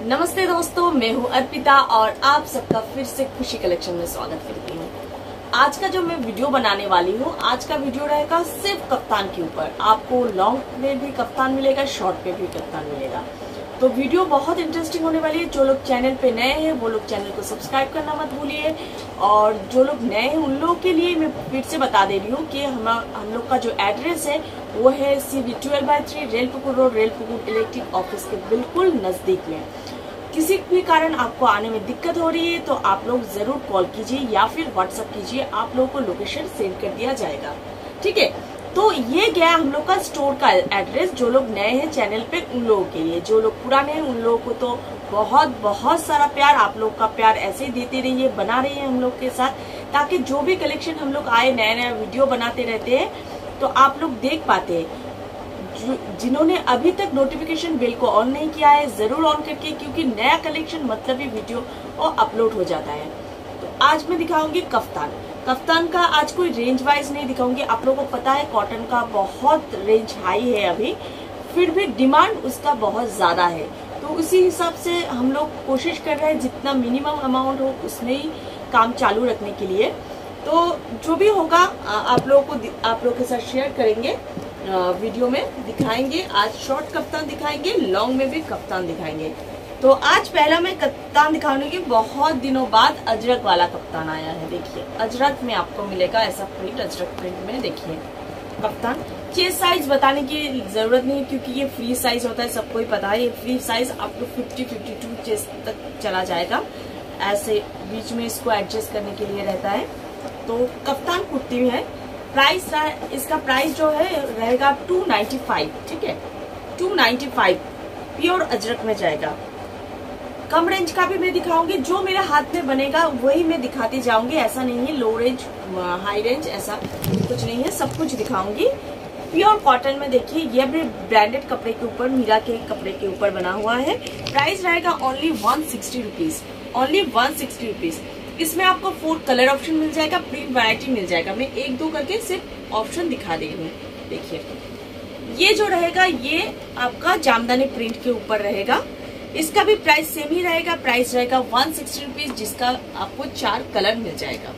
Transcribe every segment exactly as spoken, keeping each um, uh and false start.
नमस्ते दोस्तों, मैं हूं अर्पिता और आप सबका फिर से खुशी कलेक्शन में स्वागत करती हूं। आज का जो मैं वीडियो बनाने वाली हूं, आज का वीडियो रहेगा सिर्फ कफ्तान के ऊपर। आपको लॉन्ग में भी कफ्तान मिलेगा, शॉर्ट में भी कफ्तान मिलेगा। तो वीडियो बहुत इंटरेस्टिंग होने वाली है। जो लोग चैनल पे नए हैं वो लोग चैनल को सब्सक्राइब करना मत भूलिए, और जो लोग नए हैं उन लोगों के लिए मैं फिर से बता दे रही हूँ कि हम हम लोग का जो एड्रेस है वो है C V twelve by three Railpukur road, Railpukur electric office के बिल्कुल नजदीक में। किसी भी कारण आपको आने में दिक्कत हो रही है तो आप लोग जरूर कॉल कीजिए या फिर व्हाट्सएप कीजिए, आप लोगों को लोकेशन सेंड कर दिया जाएगा। ठीक है, तो ये गया हम लोग का स्टोर का एड्रेस। जो लोग नए हैं चैनल पे उन लोगों के लिए, जो लोग पुराने हैं उन लोगों को तो बहुत बहुत सारा प्यार। आप लोग का प्यार ऐसे ही देते रहिए, बना रही है हम लोग के साथ, ताकि जो भी कलेक्शन हम लोग आए, नया नया वीडियो बनाते रहते हैं तो आप लोग देख पाते हैं। जिन्होंने अभी तक नोटिफिकेशन बेल को ऑन नहीं किया है जरूर ऑन करके, क्योंकि नया कलेक्शन मतलब ही वीडियो और अपलोड हो जाता है। तो आज मैं दिखाऊंगी कफ्तान। कफ्तान का आज कोई रेंज वाइज नहीं दिखाऊंगी। आप लोगों को पता है कॉटन का बहुत रेंज हाई है अभी, फिर भी डिमांड उसका बहुत ज्यादा है। तो उसी हिसाब से हम लोग कोशिश कर रहे हैं जितना मिनिमम अमाउंट हो उसमें ही काम चालू रखने के लिए। तो जो भी होगा आप लोगों को आप लोगों के साथ शेयर करेंगे, वीडियो में दिखाएंगे। आज शॉर्ट कफ्तान दिखाएंगे, लॉन्ग में भी कफ्तान दिखाएंगे। तो आज पहला मैं कफ्तान दिखाने की बहुत दिनों बाद अजरक वाला कफ्तान आया है। देखिए अजरक में आपको मिलेगा ऐसा प्रिंट, अजरक प्रिंट में देखिए कफ्तान। चेस्ट साइज बताने की जरूरत नहीं क्योंकि ये फ्री साइज होता है, सबको ही पता है। ये फ्री साइज आपको फिफ्टी फिफ्टी टू चेस्ट तक चला जाएगा। ऐसे बीच में इसको एडजस्ट करने के लिए रहता है। तो कफ्तान कुर्ती है। प्राइस इसका प्राइस जो है रहेगा टू नाइन्टी फाइव। ठीक है, two ninety five pure Ajrakh में जाएगा। कम रेंज का भी मैं दिखाऊंगी, जो मेरे हाथ में बनेगा वही मैं दिखाती जाऊंगी। ऐसा नहीं है लो रेंज हाई रेंज, ऐसा कुछ नहीं है, सब कुछ दिखाऊंगी। प्योर कॉटन में देखिए, ये भी ब्रांडेड कपड़े के ऊपर, मीरा के कपड़े के ऊपर बना हुआ है। प्राइस रहेगा only one sixty rupees, only one sixty rupees. इसमें आपको फोर कलर ऑप्शन मिल जाएगा, प्रिंट वैरायटी मिल जाएगा। मैं एक दो करके सिर्फ ऑप्शन दिखा दे रही हूँ। देखिए ये जो रहेगा ये आपका जामदानी प्रिंट के ऊपर रहेगा। इसका भी प्राइस सेम ही रहेगा। प्राइस रहेगा वन सिक्सटी रुपीज, जिसका आपको चार कलर मिल जाएगा।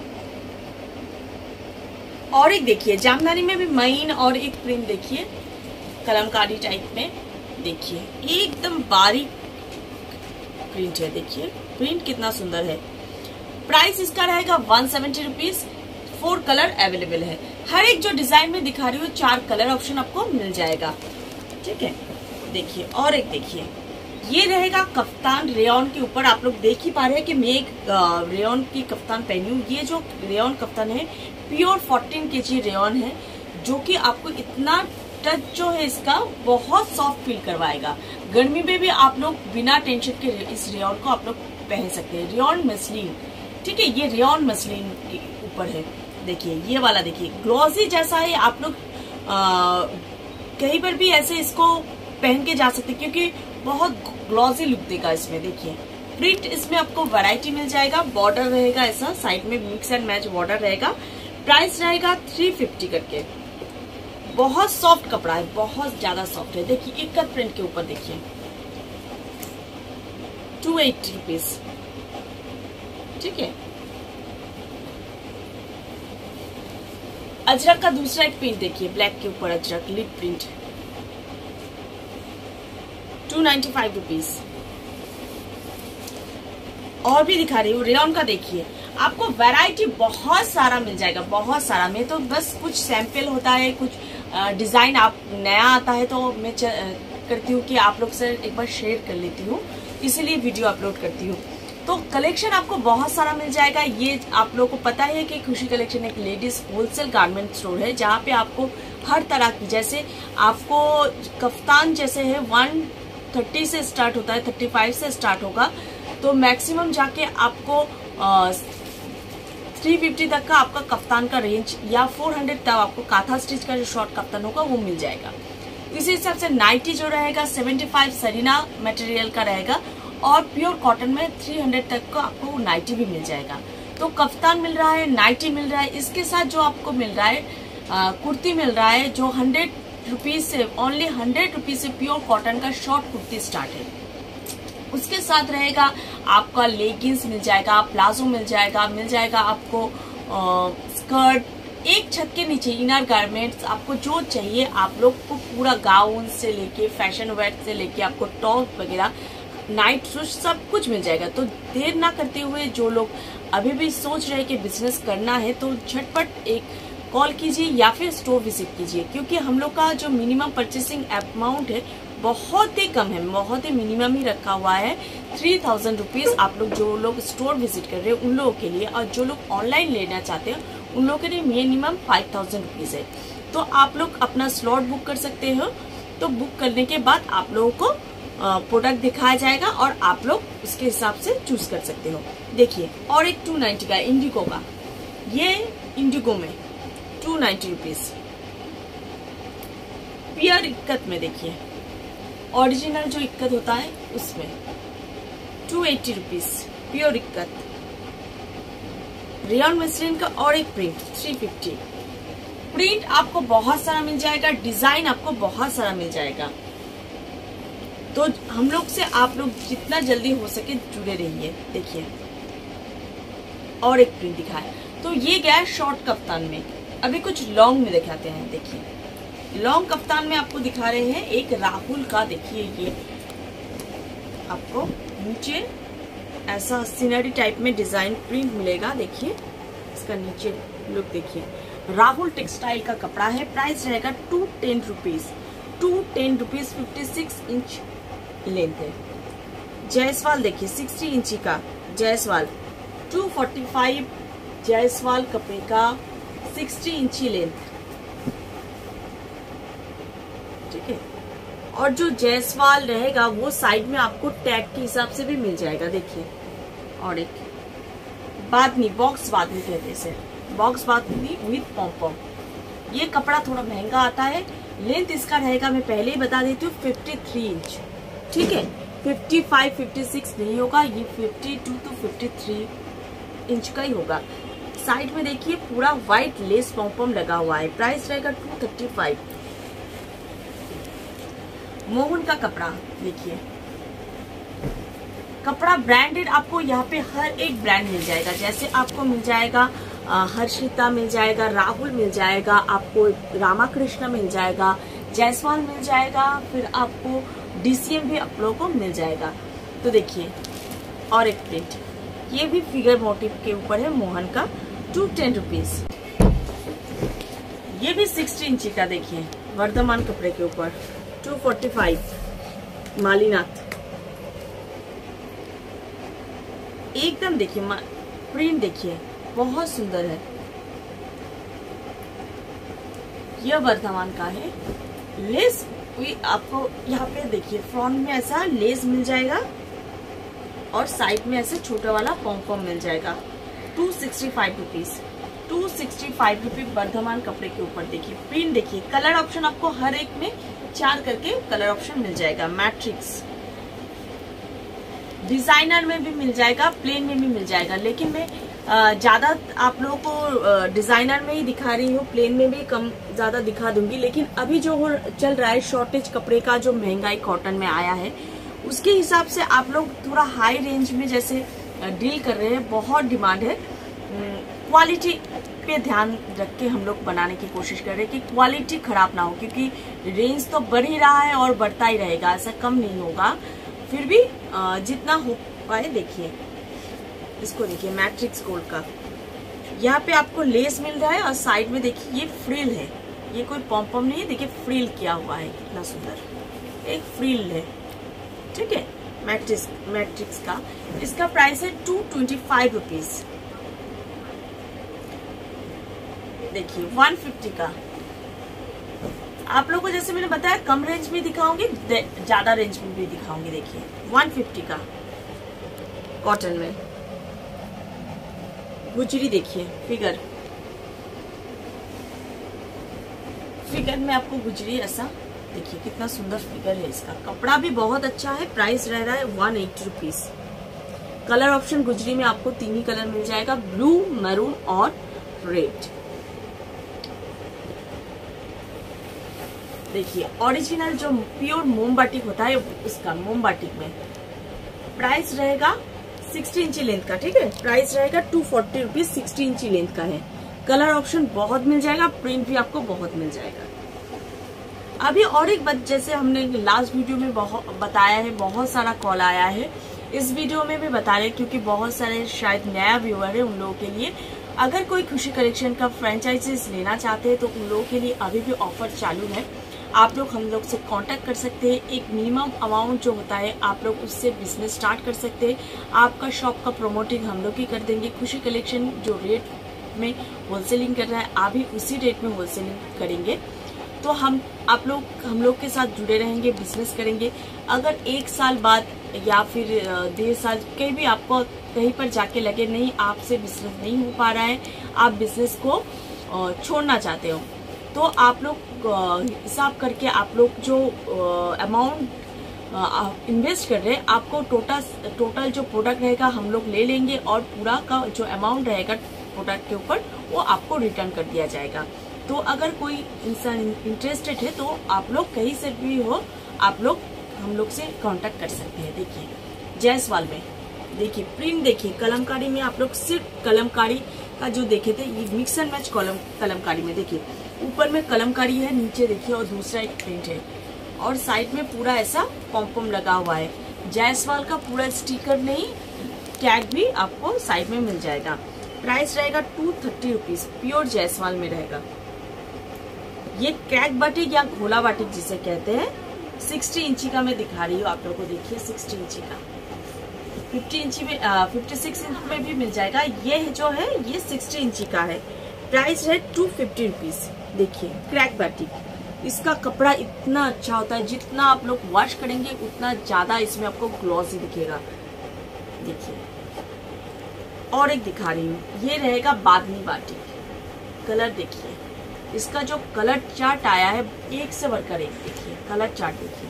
और एक देखिए जामदानी में भी महीन और एक प्रिंट देखिए कलमकारी टाइप में। देखिए एकदम बारीक प्रिंट है, देखिए प्रिंट कितना सुंदर है। प्राइस इसका रहेगा one seventy rupees. Four colour available है। हर एक जो डिजाइन में दिखा रही हूँ चार कलर ऑप्शन आपको मिल जाएगा। ठीक है, देखिए और एक देखिए ये रहेगा कफ्तान रेयन के ऊपर। आप लोग देख ही पा रहे हैं कि मैं एक रेयन की कफ्तान पहनी हूँ। ये जो रेयन कफ्तान है pure fourteen K G rayon है, जो कि आपको इतना टच जो है इसका बहुत सॉफ्ट फील करवाएगा। गर्मी में भी आप लोग बिना टेंशन के इस रेयन को आप लोग पहन सकते हैं। रेयन मसलिन, ठीक है, ये रेयन मसलिन के ऊपर है। देखिए ये वाला देखिए ग्लॉसी जैसा है। आप लोग कहीं पर भी ऐसे इसको पहन के जा सकते हैं क्योंकि बहुत ग्लॉसी लुक देगा इसमें। देखिए प्रिंट इसमें आपको वैरायटी मिल जाएगा। बॉर्डर रहेगा ऐसा, साइड में मिक्स एंड मैच बॉर्डर रहेगा। प्राइस रहेगा थ्री फिफ्टी करके। बहुत सॉफ्ट कपड़ा है, बहुत ज्यादा सॉफ्ट है। देखिए एक कट प्रिंट के ऊपर देखिए टू एट्टी रुपीज। ठीक है, अजरक का दूसरा एक प्रिंट देखिए, ब्लैक के ऊपर अजरक लिप print, two ninety five rupees. और भी दिखा रही हूँ रेयन का। देखिए आपको वैरायटी बहुत सारा मिल जाएगा, बहुत सारा। मैं तो बस कुछ सैंपल होता है, कुछ डिजाइन आप नया आता है तो मैं करती हूँ कि आप लोग से एक बार शेयर कर लेती हूँ, इसीलिए वीडियो अपलोड करती हूँ। तो कलेक्शन आपको बहुत सारा मिल जाएगा। ये आप लोगों को पता है कि खुशी कलेक्शन एक लेडीज होलसेल गारमेंट स्टोर है, जहाँ पे आपको हर तरह की, जैसे आपको कफ्तान जैसे है वन थर्टी से स्टार्ट होता है, थर्टी फाइव से स्टार्ट होगा, तो मैक्सिमम जाके आपको थ्री फिफ्टी तक का आपका कफ्तान का रेंज, या फोर हंड्रेड तक आपको काथा स्टिच का जो शॉर्ट कफ्तान होगा वो मिल जाएगा। इसी हिसाब से नाइटी जो रहेगा सेवेंटी फाइव सरीना मटेरियल का रहेगा, और प्योर कॉटन में थ्री हंड्रेड तक का आपको नाइटी भी मिल जाएगा। तो कफ्तान मिल रहा है, नाइटी मिल रहा है, इसके साथ जो आपको मिल रहा है आ, कुर्ती मिल रहा है जो हंड्रेड रुपीज से, ओनली हंड्रेड रुपीज से प्योर कॉटन का शॉर्ट कुर्ती स्टार्ट है। उसके साथ रहेगा आपका लेगिंग्स मिल जाएगा, प्लाजो मिल जाएगा, मिल जाएगा आपको आ, स्कर्ट, एक छत के नीचे इनर गारमेंट्स, आपको जो चाहिए आप लोग को पूरा गाउन से लेके फैशन वेयर से लेके आपको टॉप वगैरह, नाइट सूट सब कुछ मिल जाएगा। तो देर ना करते हुए जो लोग अभी भी सोच रहे हैं कि बिजनेस करना है तो झटपट एक कॉल कीजिए या फिर स्टोर विजिट कीजिए, क्योंकि हम लोग का जो मिनिमम परचेसिंग अमाउंट है बहुत ही कम है, बहुत ही मिनिमम ही रखा हुआ है। थ्री थाउजेंड रुपीज आप लोग जो लोग स्टोर विजिट कर रहे हैं उन लोगों के लिए, और जो लोग ऑनलाइन लेना चाहते हैं उन लोगों के लिए मिनिमम फाइव थाउजेंड रुपीज है। तो आप लोग अपना स्लॉट बुक कर सकते हो। तो बुक करने के बाद आप लोगों को प्रोडक्ट दिखाया जाएगा और आप लोग उसके हिसाब से चूज कर सकते हो। देखिए, और एक टू नाइन्टी का इंडिगो का, ये इंडिगो में two ninety rupees, pure ikat में, देखिए ओरिजिनल जो इक्कत होता है उसमें two eighty rupees pure ikat. Rayon muslin का और एक प्रिंट थ्री फिफ्टी। प्रिंट आपको बहुत सारा मिल जाएगा, डिजाइन आपको बहुत सारा मिल जाएगा। तो हम लोग से आप लोग जितना जल्दी हो सके जुड़े रहिए। देखिए, और एक प्रिंट दिखाए, तो ये गया है शॉर्ट कफ्तान में। अभी कुछ लॉन्ग में दिखाते हैं। देखिए, लॉन्ग कफ्तान में आपको दिखा रहे हैं एक राहुल का। देखिए, ये आपको नीचे ऐसा सीनरी टाइप में डिजाइन प्रिंट मिलेगा। देखिए, इसका नीचे लुक देखिए, राहुल टेक्सटाइल का कपड़ा है। प्राइस रहेगा two ten rupees two ten rupees fifty six inch length है। जायसवाल देखिए सिक्सटी इंची का Jaiswal, two forty five Jaiswal कपड़े का सिक्सटी इंची लेंथ, ठीक है। और जो जायसवाल रहेगा वो साइड में आपको टैग के हिसाब से भी मिल जाएगा। देखिए, और एक बादनी, बॉक्स बादनी कहते हैं इसे, बॉक्स बादनी विथ पॉम। ये कपड़ा थोड़ा महंगा आता है। लेंथ इसका रहेगा, मैं पहले ही बता देती हूँ, फिफ्टी थ्री इंच, ठीक है। फिफ्टी फाइव फिफ्टी सिक्स नहीं होगा, ये fifty two to fifty three inch का ही होगा। साइड में देखिए पूरा व्हाइट लेस पॉम लगा हुआ है। प्राइस रहेगा टू थर्टी फाइव। मोहन का कपड़ा देखिए, कपड़ा ब्रांडेड आपको यहाँ पे हर एक ब्रांड मिल जाएगा। जैसे आपको मिल जाएगा हर्षिता मिल जाएगा, राहुल मिल जाएगा, आपको रामाकृष्णा मिल जाएगा, जायसवाल मिल जाएगा, फिर आपको डीसीएम भी आप लोगों को मिल जाएगा। तो देखिए, और एक प्रिंट, ये भी फिगर मोटिव के ऊपर है, मोहन का, टू टेन रुपीज। ये भी सिक्सटी इंची का, देखिए वर्धमान कपड़े के ऊपर, टू फोर्टी फाइव मालीनाथ। एकदम देखिए प्रिंट, देखिए बहुत सुंदर है। यह वर्धमान का है। लेस आपको यहाँ पे देखिए फ्रंट में ऐसा लेस मिल जाएगा और साइड में ऐसे छोटा वाला पॉम पॉम मिल जाएगा। Two sixty five rupees two sixty five rupees Vardhman कपड़े के ऊपर। देखिए प्रिंट, देखिए कलर ऑप्शन आपको हर एक में चार करके कलर ऑप्शन मिल जाएगा। मैट्रिक्स डिजाइनर में भी मिल जाएगा, प्लेन में भी मिल जाएगा, लेकिन मैं ज्यादा आप लोगों को डिजाइनर में ही दिखा रही हूँ, प्लेन में भी कम ज्यादा दिखा दूंगी। लेकिन अभी जो चल रहा है शॉर्टेज कपड़े का, जो महंगाई कॉटन में आया है, उसके हिसाब से आप लोग थोड़ा हाई रेंज में जैसे डील कर रहे हैं, बहुत डिमांड है। क्वालिटी पे ध्यान रख के हम लोग बनाने की कोशिश कर रहे हैं कि क्वालिटी खराब ना हो, क्योंकि रेंज तो बढ़ ही रहा है और बढ़ता ही रहेगा, ऐसा कम नहीं होगा। फिर भी जितना हो पाए देखिए, इसको देखिए मैट्रिक्स गोल्ड का, यहाँ पे आपको लेस मिल रहा है और साइड में देखिए ये फ्रिल है, ये कोई पॉम पॉम नहीं है, देखिए फ्रिल किया हुआ है, कितना सुंदर एक फ्रिल है, ठीक है। मैट्रिक्स मैट्रिक्स का इसका प्राइस है टू ट्वेंटी फाइव रुपीज। देखिए वन फिफ्टी का। आप लोगों को जैसे मैंने बताया कम रेंज में दिखाऊंगी, ज्यादा रेंज में भी दिखाऊंगी। देखिए वन फिफ्टी का कॉटन में गुजरी, देखिए फिगर फिगर में आपको गुजरी ऐसा, देखिए कितना सुंदर फिगर है इसका। कपड़ा भी बहुत अच्छा है। प्राइस रह रहा है one eighty rupees. Colour option Gujri में आपको तीन ही कलर मिल जाएगा, ब्लू, मैरून और रेड। देखिए ओरिजिनल जो प्योर मोम बाटिक होता है उसका, मोम बाटिक में प्राइस रहेगा सिक्सटी इंची लेंथ का, ठीक है। प्राइस रहेगा टू फोर्टी रुपीज, सिक्सटी इंची लेंथ का है। कलर ऑप्शन बहुत मिल जाएगा, प्रिंट भी आपको बहुत मिल जाएगा। अभी और एक बात, जैसे हमने लास्ट वीडियो में बहुत बताया है, बहुत सारा कॉल आया है, इस वीडियो में भी बता रहे क्योंकि बहुत सारे शायद नया व्यूअर है उन लोगों के लिए। अगर कोई खुशी कलेक्शन का फ्रेंचाइजीज लेना चाहते हैं तो उन लोगों के लिए अभी भी ऑफर चालू है। आप लोग हम लोग से कांटेक्ट कर सकते हैं। एक मिनिमम अमाउंट जो होता है आप लोग उससे बिजनेस स्टार्ट कर सकते हैं। आपका शॉप का प्रमोटिंग हम लोग ही कर देंगे। खुशी कलेक्शन जो रेट में होलसेलिंग कर रहा है आप भी उसी रेट में होलसेलिंग करेंगे। तो हम आप लोग हम लोग के साथ जुड़े रहेंगे, बिजनेस करेंगे। अगर एक साल बाद या फिर डेढ़ साल कहीं भी आपको कहीं पर जाके लगे नहीं आपसे बिजनेस नहीं हो पा रहा है, आप बिजनेस को छोड़ना चाहते हो, तो आप लोग हिसाब करके आप लोग जो अमाउंट इन्वेस्ट कर रहे हैं आपको टोटल टोटल जो प्रोडक्ट रहेगा हम लोग ले लेंगे और पूरा का जो अमाउंट रहेगा प्रोडक्ट के ऊपर वो आपको रिटर्न कर दिया जाएगा। तो अगर कोई इंसान इंटरेस्टेड है तो आप लोग कहीं से भी हो आप लोग हम लोग से कांटेक्ट कर सकते हैं। देखिए जायसवाल में देखिए प्रिंट, देखिए कलमकारी में आप लोग सिर्फ कलमकारी का जो देखे थे ये मिक्स एंड मैच कलम कलमकारी में देखिए ऊपर में कलमकारी है, नीचे देखिए और दूसरा एक प्रिंट है और साइड में पूरा ऐसा पॉम्पम लगा हुआ है। जायसवाल का पूरा स्टिकर नहीं टैग भी आपको साइड में मिल जाएगा। प्राइस रहेगा two thirty rupees, pure Jaiswal में रहेगा। ये क्रैक बाटिक या घोला बाटिक जिसे कहते हैं, सिक्सटी इंची का मैं दिखा रही हूँ आप लोगों को। देखिए सिक्सटी इंची का, फिफ्टी इंची में फिफ्टी सिक्स इंच में भी मिल जाएगा। ये जो है ये सिक्सटी इंची का है। प्राइस है टू फिफ्टी रुपीज। देखिए क्रैक बाटिक, इसका कपड़ा इतना अच्छा होता है, जितना आप लोग वॉश करेंगे उतना ज्यादा इसमें आपको ग्लॉसी दिखेगा। देखिए और एक दिखा रही हूँ, ये रहेगा बादनी बाटिक। कलर देखिए, इसका जो कलर चार्ट आया है एक से बढ़कर एक। देखिए कलर चार्ट देखिए,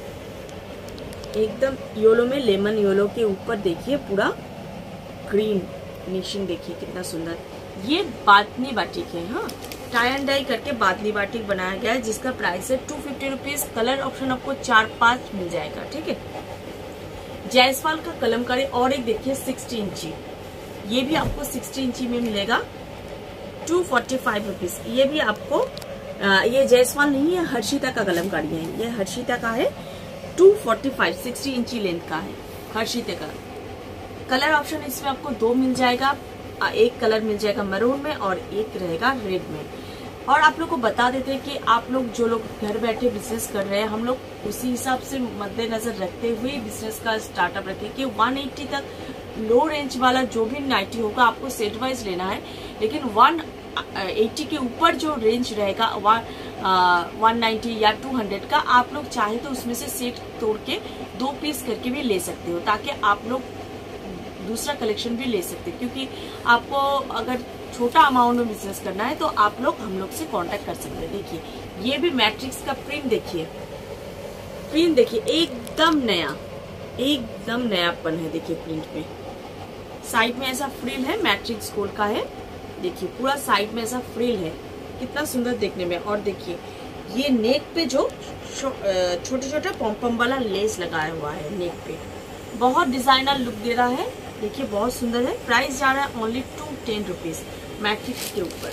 एकदम येलो में लेमन येलो के ऊपर देखिए पूरा ग्रीन फिनिशिंग, देखिए कितना सुंदर। ये बादनी बाटिक है, हाँ टाई एंड डाई करके बादनी बाटिक बनाया गया है जिसका प्राइस है two fifty rupees. Colour option आपको चार पांच मिल जाएगा, ठीक है। जायसवाल का कलमकारी और एक देखिए सिक्सटी इंची, ये भी आपको सिक्सटी इंची में मिलेगा, टू फोर्टी फाइव रुपीज। ये भी आपको आ, ये जायसवाल नहीं है, हर्षिता का कलमकारी है। ये हर्षिता का है, टू फोर्टी फाइव, सिक्सटी इंची लेंथ का है हर्षिता का। कलर ऑप्शन इसमें आपको दो मिल जाएगा, एक कलर मिल जाएगा मैरून में और एक रहेगा रेड में। और आप लोग को बता देते हैं कि आप लोग जो लोग घर बैठे बिजनेस कर रहे हैं हम लोग उसी हिसाब से मद्देनजर रखते हुए बिजनेस का स्टार्टअप रखें कि वन एट्टी तक लो रेंज वाला जो भी नाइटी होगा आपको सेट वाइज लेना है, लेकिन वन एट्टी के ऊपर जो रेंज रहेगा वन नाइन्टी या टू हंड्रेड का आप लोग चाहे तो उसमें से सेट तोड़ के दो पीस करके भी ले सकते हो, ताकि आप लोग दूसरा कलेक्शन भी ले सकते हैं। क्योंकि आपको अगर छोटा अमाउंट में बिजनेस करना है तो आप लोग हम लोग से कांटेक्ट कर सकते हैं। देखिए ये भी मैट्रिक्स का प्रिंट, देखिए प्रिंट देखिए एकदम नया, एकदम नयापन है। देखिए प्रिंट में साइड में ऐसा फ्रिल है, मैट्रिक्स गोल्ड का है। देखिए पूरा साइड में ऐसा फ्रिल है, कितना सुंदर देखने में। और देखिए ये नेक पे जो छोटे छोटे पॉम्पम वाला लेस लगाया हुआ है नेक पे, बहुत डिजाइनर लुक दे रहा है। देखिए बहुत सुंदर है। प्राइस जा रहा है only two ten rupees matrix के ऊपर।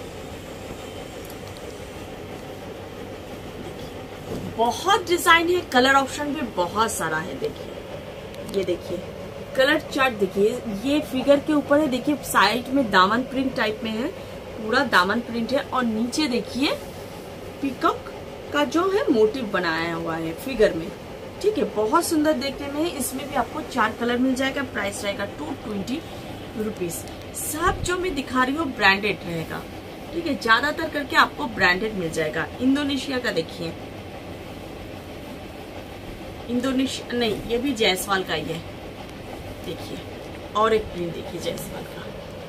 बहुत डिजाइन है, कलर ऑप्शन भी बहुत सारा है। देखिए ये देखिए कलर चार्ट देखिए, ये फिगर के ऊपर है। देखिए साइड में दामन प्रिंट टाइप में है, पूरा दामन प्रिंट है। और नीचे देखिए पीकॉक का जो है मोटिव बनाया हुआ है फिगर में, ठीक है। बहुत सुंदर देखने में है। इसमें भी आपको चार कलर मिल जाएगा। प्राइस रहेगा टू ट्वेंटी रुपीज। सब जो मैं दिखा रही हूँ ब्रांडेड रहेगा, ठीक है। ज्यादातर करके आपको ब्रांडेड मिल जाएगा। इंडोनेशिया का देखिए, इंडोनेशिया नहीं, ये भी जायसवाल का ही है। देखिए और एक प्रिंट देखिए जायसवाल का।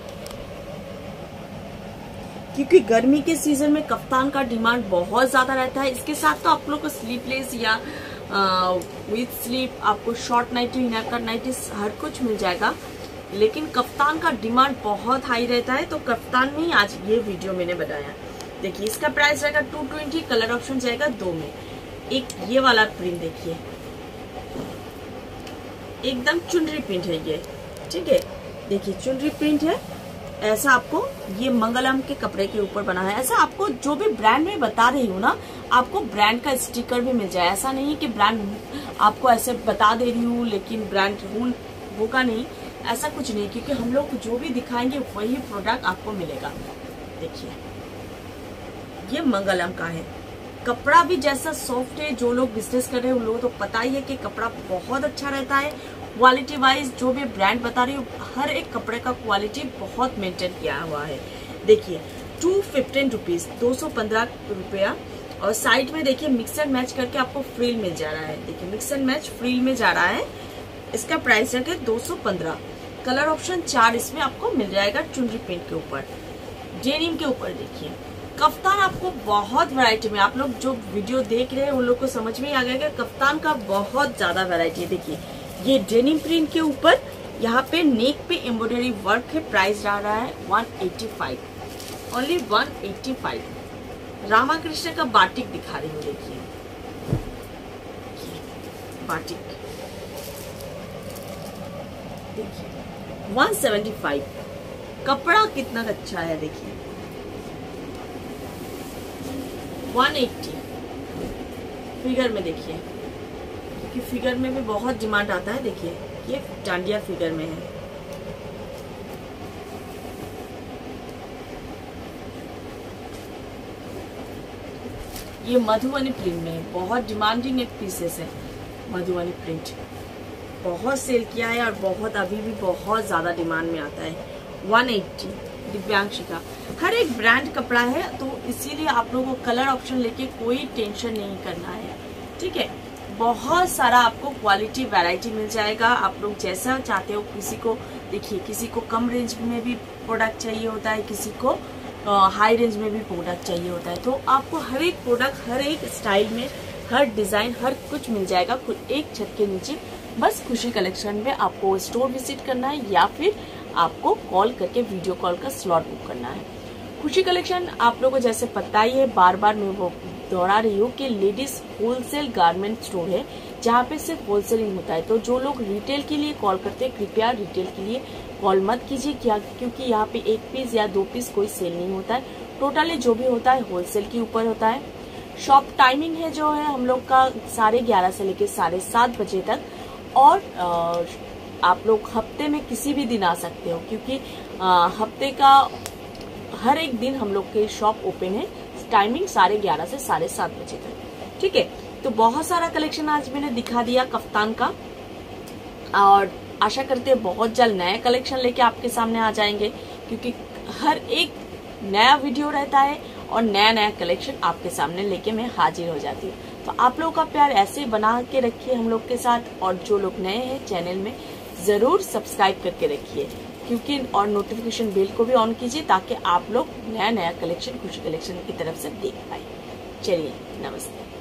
क्योंकि गर्मी के सीजन में कफ्तान का डिमांड बहुत ज्यादा रहता है। इसके साथ तो आप लोग को स्लीपलेस या विथ स्लीप आपको शॉर्ट नाइटी, नेकर नाइटी हर कुछ मिल जाएगा, लेकिन कफ्तान का डिमांड बहुत हाई रहता है। तो कफ्तान में ही आज ये वीडियो मैंने बनाया। देखिए इसका प्राइस रहेगा टू ट्वेंटी। कलर ऑप्शन जाएगा दो में। एक ये वाला प्रिंट देखिए, एकदम चुनरी प्रिंट है ये, ठीक है। देखिए चुनरी प्रिंट है, ऐसा आपको ये मंगलम के कपड़े के ऊपर बना है। ऐसा आपको जो भी ब्रांड में बता रही हूँ ना, आपको ब्रांड का स्टिकर भी मिल जाए। ऐसा नहीं कि ब्रांड आपको ऐसे बता दे रही हूँ लेकिन ब्रांड होगा नहीं, ऐसा कुछ नहीं, क्योंकि हम लोग जो भी दिखाएंगे वही प्रोडक्ट आपको मिलेगा। देखिए ये मंगलम का है, कपड़ा भी जैसा सॉफ्ट है। जो लोग बिजनेस कर रहे हैं उन लोगों को तो पता ही है कि कपड़ा बहुत अच्छा रहता है। क्वालिटी वाइज जो भी ब्रांड बता रही हूँ, हर एक कपड़े का क्वालिटी बहुत मेंटेन किया हुआ है। देखिए टू फिफ्टीन रुपीज, दो सौ पंद्रह रुपया। और साइड में देखिए मिक्स एंड मैच करके आपको फ्रिल मिल जा रहा है। देखिए मिक्स एंड मैच फ्रिल में जा रहा है। इसका प्राइस है दो सौ पंद्रह। कलर ऑप्शन चार इसमें आपको मिल जाएगा चुनरी प्रिंट के ऊपर, डेनिम के ऊपर। देखिए कफ्तान आपको बहुत वैरायटी में, आप लोग जो वीडियो देख रहे हैं उन लोग को समझ में आ गया कि कफ्तान का बहुत ज्यादा वैरायटी है। देखिए ये डेनिम प्रिंट के ऊपर यहाँ पे नेक पे एम्ब्रॉयडरी वर्क है। प्राइस रह रहा है one eighty five, only one eighty five. Ramakrishna का बाटिक दिखा रही हूँ। देखिए बाटिक देखिए वन सेवेंटी फाइव। कपड़ा कितना अच्छा है। देखिए वन एटी फिगर में। देखिए क्योंकि फिगर में भी बहुत डिमांड आता है। देखिए ये डांडिया फिगर में है। ये मधुबनी प्रिंट में बहुत डिमांडिंग एक पीसेस है। मधुबनी प्रिंट बहुत सेल किया है और बहुत अभी भी बहुत ज्यादा डिमांड में आता है। वन एटी दिव्यांशी का। हर एक ब्रांड कपड़ा है, तो इसीलिए आप लोगों को कलर ऑप्शन लेके कोई टेंशन नहीं करना है, ठीक है। बहुत सारा आपको क्वालिटी वैरायटी मिल जाएगा। आप लोग जैसा चाहते हो, किसी को देखिए किसी को कम रेंज में भी प्रोडक्ट चाहिए होता है, किसी को हाई रेंज में भी प्रोडक्ट चाहिए होता है। तो आपको हर एक प्रोडक्ट, हर एक स्टाइल में, हर डिजाइन, हर कुछ मिल जाएगा खुद एक छत के नीचे। बस खुशी कलेक्शन में आपको स्टोर विजिट करना है या फिर आपको कॉल करके वीडियो कॉल का स्लॉट बुक करना है। खुशी कलेक्शन आप लोगों को जैसे पता ही है, बार बार मैं वो दोहरा रही हूँ कि लेडीज होलसेल गारमेंट स्टोर है जहाँ पे सिर्फ होलसेलिंग होता है। तो जो लोग रिटेल के लिए कॉल करते हैं, कृपया रिटेल के लिए कॉल मत कीजिए, क्या क्योंकि यहाँ पे एक पीस या दो पीस कोई सेल नहीं होता है। टोटली जो भी होता है होलसेल के ऊपर होता है। शॉप टाइमिंग है जो है हम लोग का साढ़े ग्यारह से लेकर साढ़े सात बजे तक। और आ, आप लोग हफ्ते में किसी भी दिन आ सकते हो, क्योंकि आ, हफ्ते का हर एक दिन हम लोग के शॉप ओपन है। टाइमिंग साढ़े ग्यारह से साढ़े सात बजे तक, ठीक है। तो बहुत सारा कलेक्शन आज मैंने दिखा दिया कफ्तान का, और आशा करते हैं बहुत जल्द नया कलेक्शन लेके आपके सामने आ जाएंगे, क्योंकि हर एक नया वीडियो रहता है और नया नया कलेक्शन आपके सामने लेके मैं हाजिर हो जाती हूँ। तो आप लोगों का प्यार ऐसे ही बना के रखिए हम लोग के साथ, और जो लोग नए हैं चैनल में जरूर सब्सक्राइब करके रखिए, क्योंकि और नोटिफिकेशन बेल को भी ऑन कीजिए ताकि आप लोग नया नया कलेक्शन खुशी कलेक्शन की तरफ से देख पाए। चलिए नमस्ते।